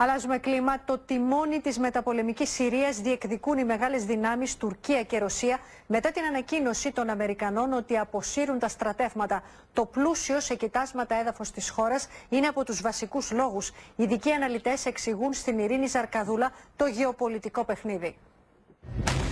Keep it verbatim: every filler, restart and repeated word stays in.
Αλλάζουμε κλίμα. Το τιμόνι της μεταπολεμικής Συρίας διεκδικούν οι μεγάλες δυνάμεις Τουρκία και Ρωσία μετά την ανακοίνωση των Αμερικανών ότι αποσύρουν τα στρατεύματα. Το πλούσιο σε κοιτάσματα έδαφος της χώρας είναι από τους βασικούς λόγους. Οι ειδικοί αναλυτές εξηγούν στην Ειρήνη Ζαρκαδούλα το γεωπολιτικό παιχνίδι.